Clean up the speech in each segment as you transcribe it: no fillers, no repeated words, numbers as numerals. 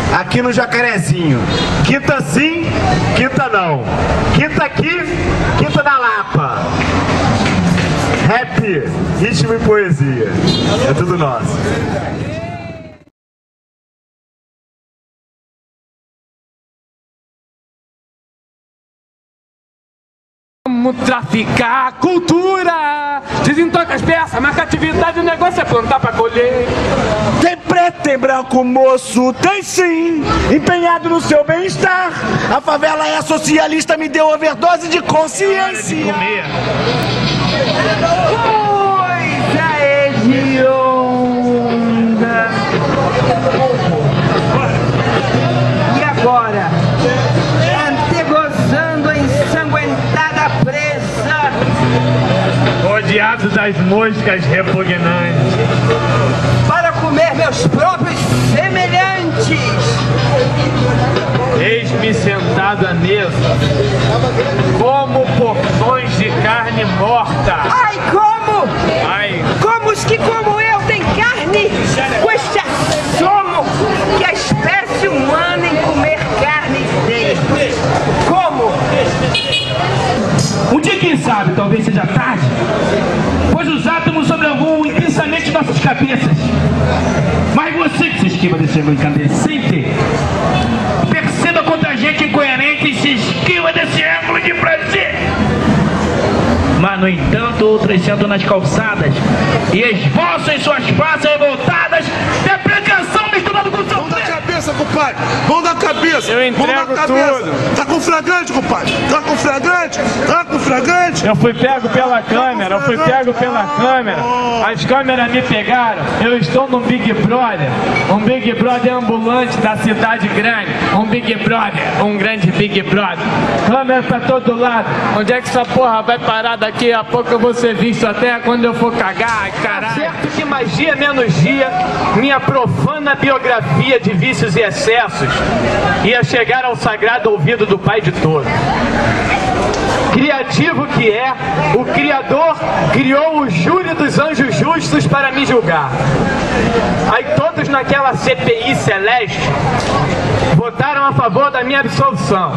aqui no Jacarezinho. Quinta sim, quinta não. Quinta aqui, quinta na Lapa. Rap, ritmo e poesia. É tudo nosso. Vamos traficar cultura. Desentoca as peças, marca atividade, o negócio é plantar pra colher. Tem preto, tem branco, moço, tem sim. Empenhado no seu bem-estar. A favela é socialista, me deu overdose de consciência. Coisa hedionda. E agora? Antegozando a ensanguentada presa. Rodeado das moscas repugnantes. Para comer meus próprios semelhantes. Eis-me sentado à mesa, como porções de carne morta. Ai, como? Ai, Como os que como eu têm carne? Com este assomo que a espécie humana em comer carne tem. Como? Um dia, quem sabe, talvez seja tarde, pois os átomos sobrevoam intensamente nossas cabeças. Mas você que se esquiva desse ângulo incandescente, perceba quanta gente incoerente se esquiva desse ângulo de prazer. Mas, no entanto, outras sentam nas calçadas e esboçam em suas faces revoltadas depredação misturada com seu... Mão da cabeça, compadre! Mão da cabeça! Eu entrego mão da cabeça. tudo. Tá com flagrante, compadre! Tá com flagrante? Tá com flagrante? eu fui pego pela câmera, As câmeras me pegaram. Eu estou num Big Brother. Um Big Brother ambulante da cidade grande. Um Big Brother, um grande Big Brother. Câmera pra todo lado. Onde é que essa porra vai parar daqui a pouco? Eu vou ser visto até quando eu for cagar. Ai, caralho. Certo que mais dia menos dia, minha profana biografia de vícios e excessos ia chegar ao sagrado ouvido do pai de todos. Criativo que é, o Criador criou o júri dos anjos justos para me julgar. Aí todos naquela CPI celeste votaram a favor da minha absolvição.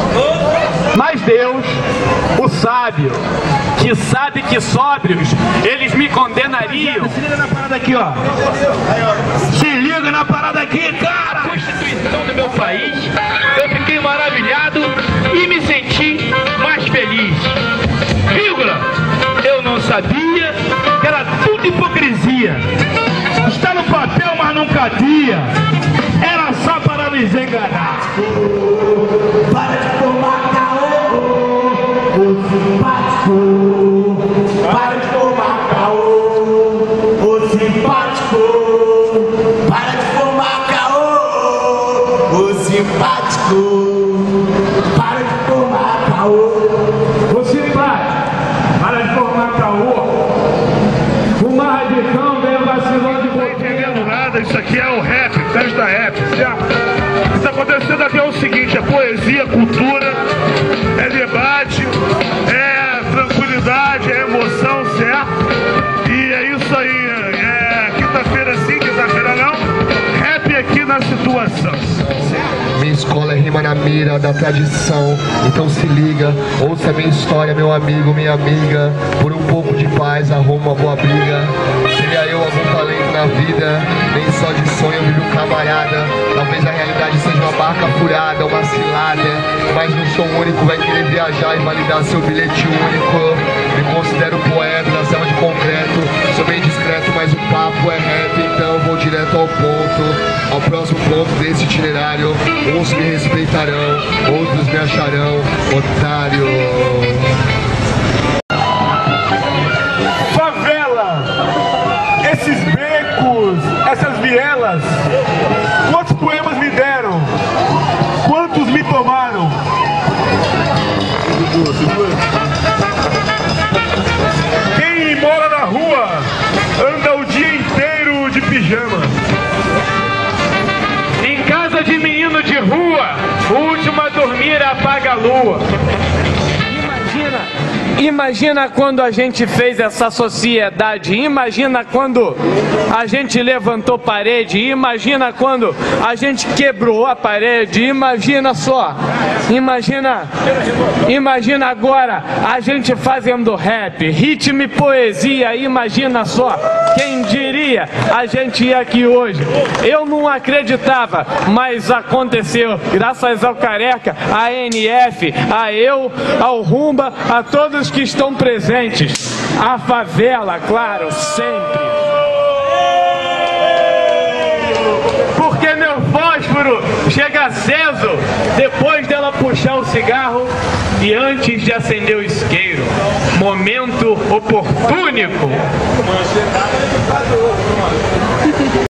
Mas Deus, o sábio, que sabe que sóbrios eles me condenariam. Se liga na parada aqui, ó. Se liga na parada aqui, cara! A Constituição do meu país, eu fiquei maravilhado e me senti mais feliz. Vírgula, eu não sabia que era tudo hipocrisia. Está no papel, mas não cabia. Era só para nos enganar. Para de tomar caô, ô simpático. Para de tomar caô, ô simpático. Para de tomar caô, ô simpático. Para de tomar caô. Você vai, para de formar caô. Fumar radicão, ganha vacilão de boca. Não tá entendendo nada, isso aqui é o rap, festa rap, certo? O que está acontecendo aqui é o seguinte, é poesia, cultura, é debate, é tranquilidade, é emoção, certo? E é isso aí, é quinta-feira sim, quinta-feira não, rap aqui na situação. Minha escola é rima na mira da tradição. Então se liga, ouça minha história, meu amigo, minha amiga. Por um pouco de paz, arruma uma boa briga. Seria eu algum talento na vida, nem só de sonho eu vivo camarada. Talvez a realidade seja uma barca furada, uma cilada. Mas não sou único, vai querer viajar e validar seu bilhete único. Me considero poeta da selva de concreto. Sou bem discreto, mas o papo é rap, então vou direto ao ponto. Ao próximo ponto desse itinerário. Uns me respeitarão, outros me acharão otário. Favela, esses becos, essas vielas, quantos poemas me deram? Quantos me tomaram? Quem mora na rua anda o dia inteiro de pijama. Em casa de menino de rua, o último a dormir apaga a lua. Imagina Imagina quando a gente fez essa sociedade, imagina quando a gente levantou parede, imagina quando a gente quebrou a parede, imagina só, imagina agora a gente fazendo rap, ritmo e poesia, imagina só, quem diria a gente ia aqui hoje. Eu não acreditava, mas aconteceu, graças ao Careca, a NF, a eu, ao Rumba, a todos que estão presentes, a favela, claro, sempre. Porque meu fósforo chega aceso depois dela puxar o cigarro e antes de acender o isqueiro. Momento oportúnico.